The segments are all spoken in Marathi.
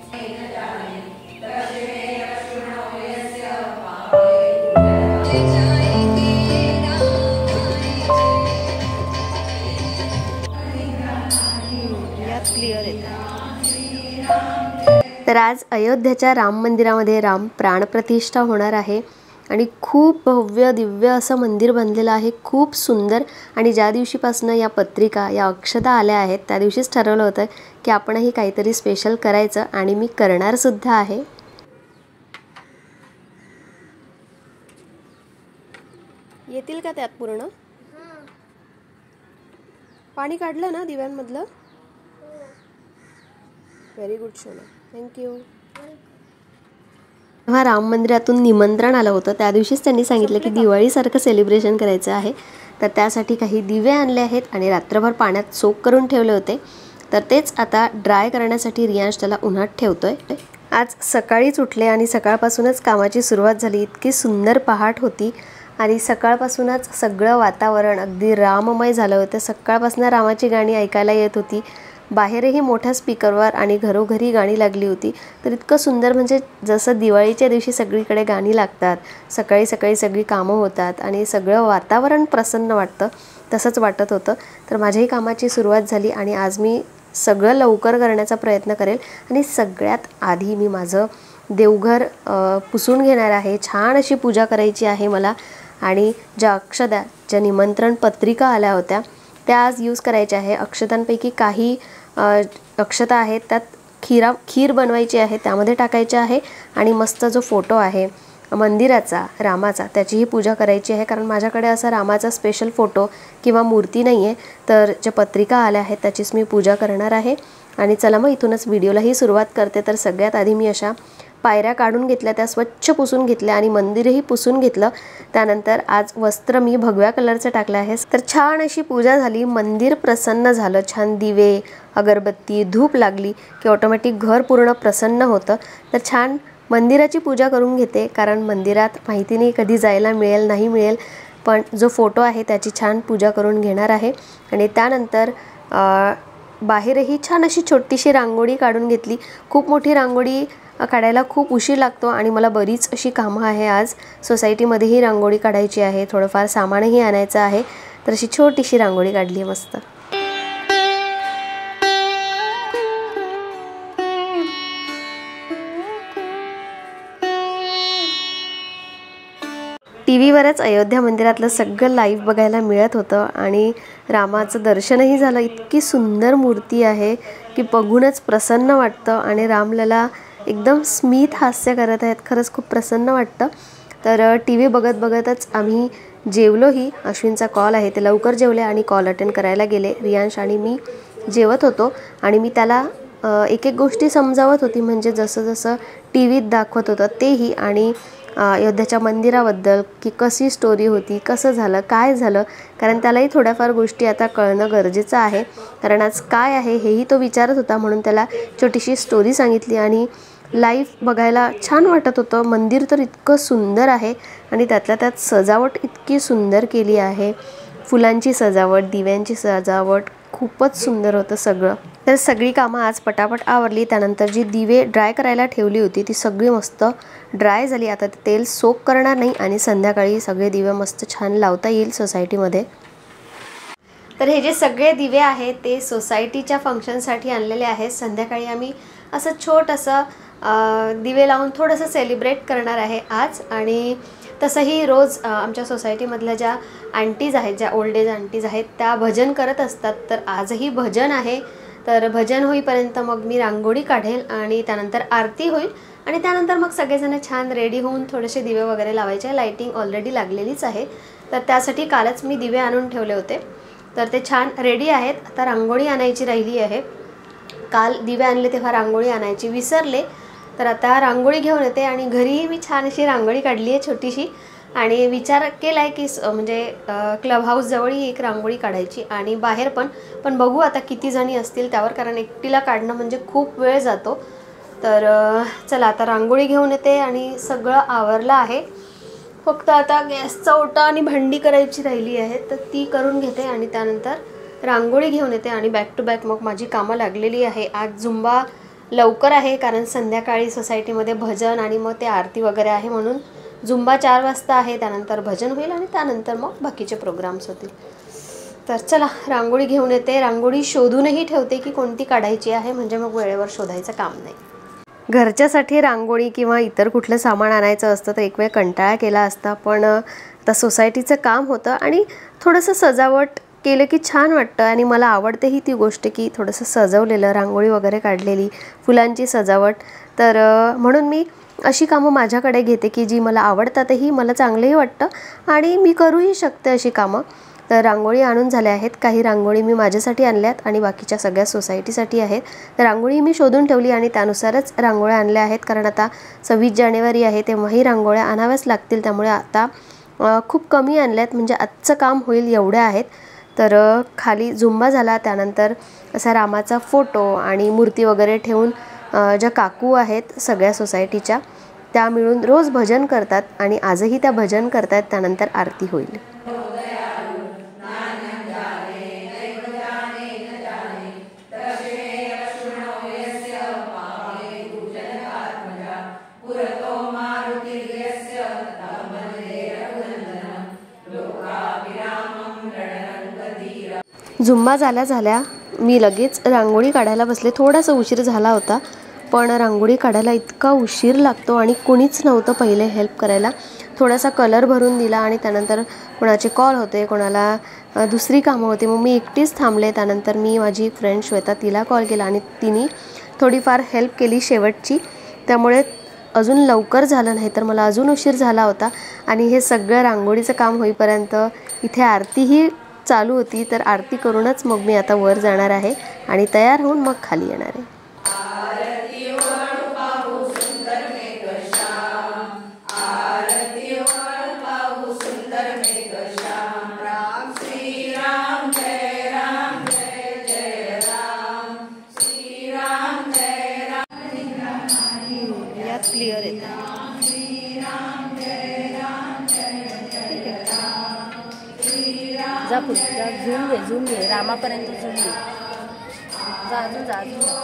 तर आज अयोध्येच्या राम मंदिरामध्ये राम प्राणप्रतिष्ठा होणार आहे आणि खूप भव्य दिव्य असं मंदिर बनलेलं आहे, खूप सुंदर। आणि ज्या दिवशीपासून या पत्रिका या अक्षता आल्या आहेत त्या दिवशीच ठरवलं होतं की आपणही काहीतरी स्पेशल करायचं आणि मी करणार सुद्धा आहे। येतील का त्यात पूर्ण पाणी काढलं ना दिव्यांमधलं? व्हेरी गुड सोना, थँक्यू। तेव्हा राम मंदिरातून निमंत्रण आलं होतं त्या दिवशीच त्यांनी सांगितलं की दिवाळीसारखं सेलिब्रेशन करायचं आहे, तर त्यासाठी काही दिवे आणले आहेत आणि रात्रभर पाण्यात सोक करून ठेवले होते। तर तेच आता ड्राय करण्यासाठी रियांश त्याला उन्हात ठेवतोय। आज सकाळीच उठले आणि सकाळपासूनच कामाची सुरुवात झाली। इतकी सुंदर पहाट होती आणि सकाळपासूनच सगळं वातावरण अगदी राममय झालं होतं। सकाळपासून रामाची गाणी ऐकायला येत होती, बाहेरही मोठ्या स्पीकरवर आणि घरोघरी गाणी लागली होती। तर इतकं सुंदर, म्हणजे जसं दिवाळीच्या दिवशी सगळीकडे गाणी लागतात, सकाळी सकाळी सगळी कामं होतात आणि सगळं वातावरण प्रसन्न वाटतं, तसंच वाटत होतं। तर माझ्याही कामाची सुरुवात झाली आणि आज मी सगळं लवकर करण्याचा प्रयत्न करेल आणि सगळ्यात आधी मी माझं देवघर पुसून घेणार आहे। छान अशी पूजा करायची आहे मला आणि ज्या अक्षता, ज्या निमंत्रण पत्रिका आल्या होत्या त्या आज यूज करायच्या आहे। अक्षतांपैकी काही अक्षता आहेत त्यात खीर बनवायची आहे, त्यामध्ये टाकायचे आहे आणि मस्त जो फोटो आहे मंदिराचा रामाचा त्याचीही पूजा करायची आहे, कारण माझ्याकडे असा रामाचा स्पेशल फोटो किंवा मूर्ती नाही आहे। तर ज्या पत्रिका आल्या आहेत त्याचीच मी पूजा करणार आहे। आणि चला मग इथूनच व्हिडिओलाही सुरुवात करते। तर सगळ्यात आधी मी अशा पायऱ्या काढून घेतल्या, त्या स्वच्छ पुसून घेतल्या आणि मंदिरही पुसून घेतलं। त्यानंतर आज वस्त्र मी भगव्या कलरचं टाकलं आहे। तर छान अशी पूजा झाली, मंदिर प्रसन्न झालं, छान दिवे अगरबत्ती धूप लागली की ऑटोमॅटिक घर पूर्ण प्रसन्न होतं। तर छान मंदिराची पूजा करून घेते, कारण मंदिरात माहिती नाही कधी जायला मिळेल नाही मिळेल, पण जो फोटो आहे त्याची छान पूजा करून घेणार आहे। आणि त्यानंतर बाहेरही छान अशी छोटीशी रांगोळी काढून घेतली। खूप मोठी रांगोळी काढायला खूप उशीर लागतो आणि मला बरीच अशी कामं आहे। आज सोसायटीमध्येही रांगोळी काढायची आहे, थोडंफार सामानही आणायचं आहे, तर अशी छोटीशी रांगोळी काढली आहे मस्त। टीव्हीवरच अयोध्या मंदिरातलं सगळं लाईव्ह बघायला मिळत होतं आणि रामाचं दर्शनही झालं। इतकी सुंदर मूर्ती आहे की बघूनच प्रसन्न वाटतं आणि रामलला एकदम स्मित हास्य करत आहेत, खरंच खूप प्रसन्न वाटतं। तर टीव्ही बघत बघतच आम्ही जेवलोही। अश्विनचा कॉल आहे, ते लवकर जेवले आणि कॉल अटेंड करायला गेले। रियांश आणि मी जेवत होतो आणि मी त्याला एक एक गोष्टी समजावत होती, म्हणजे जसं जसं टीव्हीत दाखवत होतं तेही, आणि अयोध्याच्या मंदिराबद्दल की कशी स्टोरी होती, कसं झालं, काय झालं, कारण त्यालाही थोड्याफार गोष्टी आता कळणं गरजेचं आहे, कारण आज काय आहे हेही तो विचारत होता। म्हणून त्याला छोटीशी स्टोरी सांगितली आणि लाईव्ह बघायला छान वाटत होतं। मंदिर तर इतकं सुंदर आहे आणि त्यातल्या त्यात सजावट इतकी सुंदर केली आहे, फुलांची सजावट, दिव्यांची सजावट, खूपच सुंदर होतं सगळं। तर सगळी कामं आज पटापट आवरली। त्यानंतर जी दिवे ड्राय करायला ठेवली होती ती सगळी मस्त ड्राय झाली। आता ते तेल सोक करणार नाही आणि संध्याकाळी सगळे दिवे मस्त छान लावता येईल सोसायटीमध्ये। तर हे जे सगळे दिवे आहेत ते सोसायटीच्या फंक्शनसाठी आणलेले आहेत। संध्याकाळी आम्ही असं छोटंसं दिवे लावून थोडंसं सेलिब्रेट करणार आहे आज। आणि तसंही रोज आमच्या सोसायटीमधल्या ज्या आंटीज आहेत, ज्या ओल्ड एज आंटीज आहेत, त्या भजन करत असतात। तर आजही भजन आहे, तर भजन होईपर्यंत मग मी रांगोळी काढेल आणि त्यानंतर आरती होईल आणि त्यानंतर मग सगळेजण छान रेडी होऊन थोडेसे दिवे वगैरे लावायचे। लाइटिंग ऑलरेडी लागलेलीच आहे, तर त्यासाठी कालच मी दिवे आणून ठेवले होते, तर ते छान रेडी आहेत। आता रांगोळी आणायची राहिली आहे, काल दिवे आणले तेव्हा रांगोळी आणायची विसरले, तर आता रांगोळी घेऊन येते। आणि घरीही मी छान अशी रांगोळी काढली आहे छोटीशी, आणि विचार केला आहे की म्हणजे क्लब हाऊस जवळही एक रांगोळी काढायची आणि बाहेर पण बघू आता किती जणी असतील त्यावर, कारण एकटीला काढणं म्हणजे खूप वेळ जातो। तर चला आता रांगोळी घेऊन येते आणि सगळं आवरलं आहे, फक्त आता गॅसचा ओटा आणि भांडी करायची राहिली आहे, तर ती करून घेते आणि त्यानंतर रांगोळी घेऊन येते आणि बॅक टू बॅक मग माझी कामं लागलेली आहे। आज झुंबा लवकर आहे कारण संध्याकाळी सोसायटीमध्ये भजन आणि मग ते आरती वगैरे आहे, म्हणून झुंबा 4 वाजता आहे, त्यानंतर भजन होईल आणि त्यानंतर मग बाकीचे प्रोग्राम्स होतील. तर चला रांगोळी घेऊन येते. रांगोळी शोधूनही ठेवते की कोणती काढायची आहे, म्हणजे मग वेळेवर शोधायचं काम नाही. घरच्यासाठी रांगोळी किंवा इतर कुठलं सामान आणायचं असतं तर एक वेळ कंटाळा केला असता, पण आता सोसायटीचं काम होतं आणि थोडंसं सजावट केलं की छान वाटतं. आणि मला आवडतेही ती गोष्ट की थोडंसं सजवलेलं, रांगोळी वगैरे काढलेली, फुलांची सजावट. तर म्हणून मी अशी कामं माझ्याकडे घेते की जी मला आवडतातही, मला चांगलंही वाटतं आणि मी करूही शकते अशी कामं. तर रांगोळी आणून झाल्या आहेत. काही रांगोळी मी माझ्यासाठी आणल्यात आणि बाकीच्या सगळ्या सोसायटीसाठी आहेत. तर रांगोळी मी शोधून ठेवली आणि त्यानुसारच रांगोळ्या आणल्या आहेत, कारण आता 26 जानेवारी आहे, तेव्हाही रांगोळ्या आणाव्याच लागतील. त्यामुळे आता खूप कमी आणल्यात, म्हणजे आजचं काम होईल एवढ्या आहेत. तर खाली झुंबा झाला, त्यानंतर असा रामाचा फोटो आणि मूर्ती वगैरे ठेवून ज्या काकू आहेत सगळ्या सोसायटीच्या, त्या मिळून रोज भजन करतात आणि आजही त्या भजन करतात. त्यानंतर आरती होईल. झुंबा झाल्या मी लगेच रांगोळी काढायला बसले. थोडासा उशीर झाला होता, पण रांगोळी काढायला इतका उशीर लागतो आणि कोणीच नव्हतं पहिले हेल्प करायला. थोडासा कलर भरून दिला आणि त्यानंतर कोणाचे कॉल होते, कोणाला दुसरी कामं होती, मग मी एकटीच थांबले. त्यानंतर मी माझी फ्रेंड श्वेता, तिला कॉल केला आणि तिने थोडीफार हेल्प केली शेवटची. त्यामुळे अजून लवकर झालं, नाही तर मला अजून उशीर झाला होता. आणि हे सगळं रांगोळीचं काम होईपर्यंत इथे आरतीही चालू होती. तर आरती करूनच मग मी आता वर जाणार आहे आणि तयार होऊन मग खाली येणार आहे. यात क्लिअर येतं. जा पुढे जा, झूम घे रामापर्यंत झूम घे. जा अजून जा.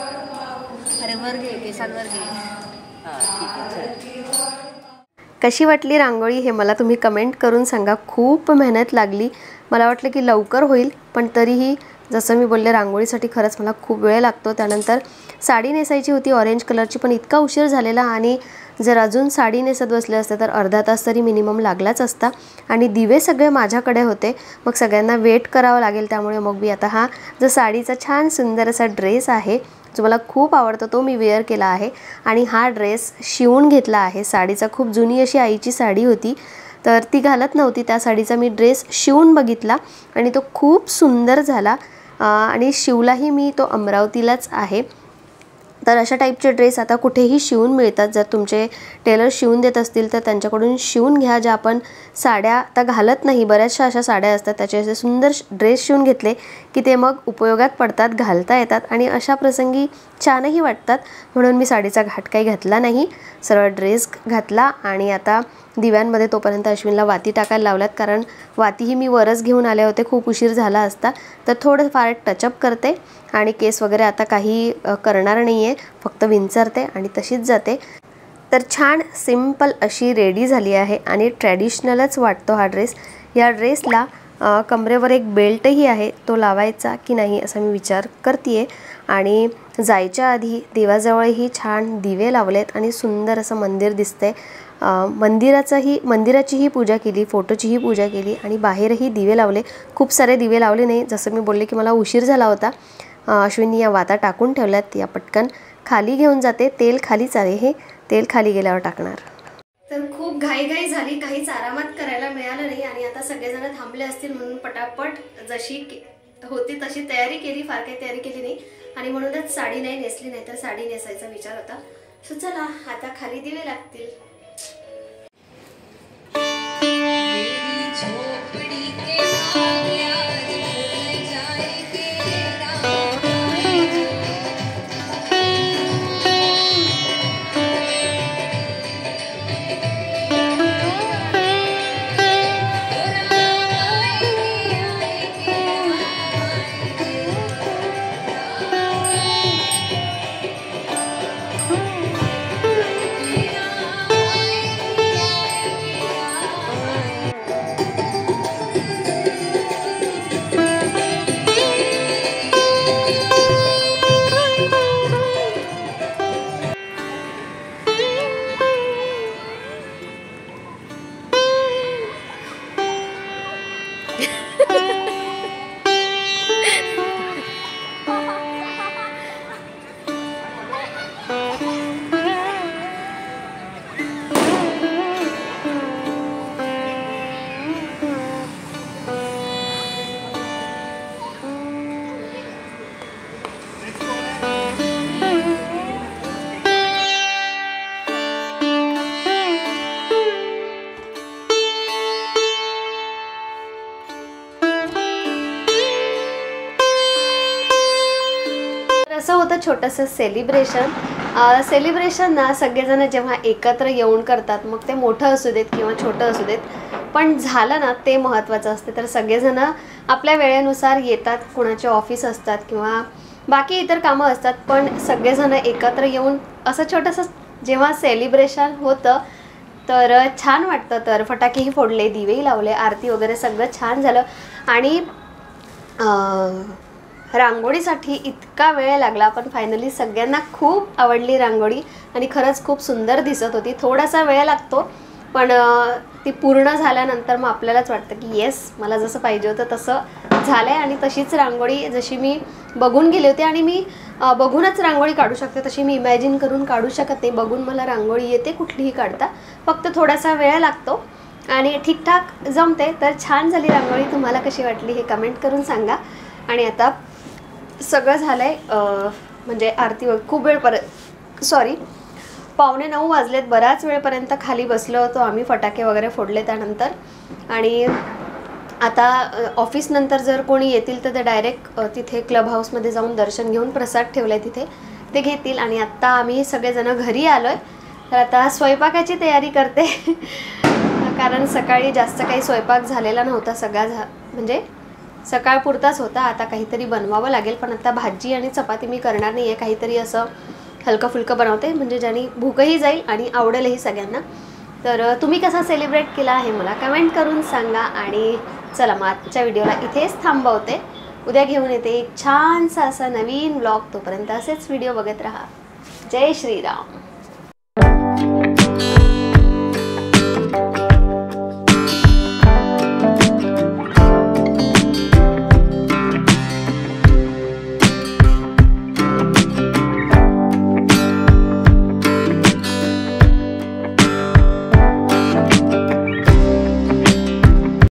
अरे वर घे, केसांवर घे. हां ठीक आहे. कशी वाटली रांगोळी हे मला तुम्ही कमेंट करून सांगा. खूप मेहनत लागली. मला वाटलं की लवकर होईल, पण तरीही जसं मी बोलले रांगोळीसाठी खरंच मला खूप वेळ लागतो. त्यानंतर साडी नेसायची होती ऑरेंज कलरची, पण इतका उशीर झालेला आणि जर अजून साडी नेसत बसले असते तर अर्धा तास तरी मिनिमम लागलाच असता. आणि दिवे सगळे माझ्याकडे होते, मग सगळ्यांना वेट करावं लागेल. त्यामुळे मग मी आता हा जो साडीचा छान सुंदर असा ड्रेस आहे जो मला खूप आवडतो तो मी वेअर केला आहे. आणि हा ड्रेस शिवून घेतला आहे. साडीचा खूप जुनी अशी आईची साडी होती, तर ती घालत नव्हती. त्या साडीचा मी ड्रेस शिवून बघितला आणि तो खूप सुंदर झाला. आणि शिवलाही मी तो अमरावतीलाच आहे. तर अशा टाईपचे ड्रेस आता कुठेही शिवून मिळतात. जर तुमचे टेलर शिवून देत असतील तर त्यांच्याकडून शिवून घ्या. ज्या आपण साड्या आता घालत नाही, बऱ्याचशा अशा साड्या असतात, त्याचे असे सुंदर ड्रेस शिवून घेतले की ते मग उपयोगात पडतात, घालता येतात आणि अशा प्रसंगी छानही वाटतात. म्हणून मी साडीचा घाट काही घातला नाही, सरळ ड्रेस घातला. आणि आता दिव्यांमध्ये तोपर्यंत अश्विनला वाती टाकायला लावल्यात, कारण वातीही मी वरच घेऊन आले होते, खूप उशीर झाला असता. तर थोडं फार टचअप करते आणि केस वगैरे आता काही करणार नाही आहे, फक्त विंचरते आणि तशीच जाते. तर छान सिंपल अशी रेडी झाली आहे आणि ट्रॅडिशनलच वाटतो हा ड्रेस. या ड्रेसला कमरेवर एक बेल्टही आहे, तो लावायचा की नाही असा मी विचार करते. आणि जायच्या आधी देवाजवळही छान दिवे लावलेत आणि सुंदर असं मंदिर दिसतंय. मंदिराचीही पूजा केली, फोटोचीही पूजा केली आणि बाहेरही दिवे लावले. खूप सारे दिवे लावले नाही, जसं मी बोलले की मला उशीर झाला होता. अश्विनी या वाता टाकून ठेवल्यात, या पटकन खाली घेऊन जाते. तेल खालीच आहे, हे तेल खाली गेल्यावर टाकणार. तर खूप घाईघाई झाली, काहीच आरामात करायला मिळालं नाही. आणि आता सगळेजण थांबले असतील म्हणून पटापट जशी होती तशी तयारी केली, फार काही तयारी केली नाही. आणि म्हणूनच साडी नाही नेसली, नाही तर साडी नेसायचा विचार होता. सो चला आता खाली दिवे लागतील. असं होतं छोटंसं सेलिब्रेशन ना सगळेजण जेव्हा एकत्र येऊन करतात, मग ते मोठं असू देत किंवा छोटं असू देत, पण झालं ना ते महत्त्वाचं असते. तर सगळेजण आपल्या वेळेनुसार येतात, कुणाचे ऑफिस असतात किंवा बाकी इतर कामं असतात, पण सगळेजण एकत्र येऊन असं छोटंसं जेव्हा सेलिब्रेशन होतं तर छान वाटतं. तर फटाकेही फोडले, दिवेही लावले, आरती वगैरे सगळं छान झालं. आणि रांगोळीसाठी इतका वेळ लागला, पण फायनली सगळ्यांना खूप आवडली रांगोळी आणि खरंच खूप सुंदर दिसत होती. थोडासा वेळ लागतो, पण ती पूर्ण झाल्यानंतर मग आपल्यालाच वाटतं की येस, मला जसं पाहिजे होतं तसं झालं आहे. आणि तशीच रांगोळी जशी मी बघून गेले होते, आणि मी बघूनच रांगोळी काढू शकते, तशी मी इमॅजिन करून काढू शकत नाही. बघून मला रांगोळी येते कुठलीही काढता, फक्त थोडासा वेळ लागतो आणि ठीकठाक जमते. तर छान झाली रांगोळी. तुम्हाला कशी वाटली हे कमेंट करून सांगा. आणि आता सगळं झालं आहे, म्हणजे आरती खूप वेळपर्यंत 8:45 वाजलेत. बराच वेळपर्यंत खाली बसलो होतो आम्ही, फटाके वगैरे फोडले त्यानंतर. आणि आता ऑफिसनंतर जर कोणी येतील तर ते डायरेक्ट तिथे क्लब हाऊसमध्ये जाऊन दर्शन घेऊन प्रसाद ठेवला आहे तिथे, ते घेतील. आणि आत्ता आम्ही सगळेजण घरी आलो आहे. तर आता स्वयंपाकाची तयारी करते कारण सकाळी जास्त काही स्वयंपाक झालेला नव्हता, म्हणजे सकाळपुरताच होता. आता काहीतरी बनवावं लागेल, पण आता भाजी आणि चपाती मी करणार नाही आहे. काहीतरी असं हलकं फुलकं बनवते, म्हणजे ज्याने भूकही जाईल आणि आवडेलही सगळ्यांना. तर तुम्ही कसा सेलिब्रेट केला हे मला कमेंट करून सांगा. आणि चला मग आजच्या व्हिडिओला इथेच थांबवते. उद्या घेऊन येते एक छानसा असा नवीन व्लॉग. तोपर्यंत असेच व्हिडिओ बघत राहा. जय श्रीराम.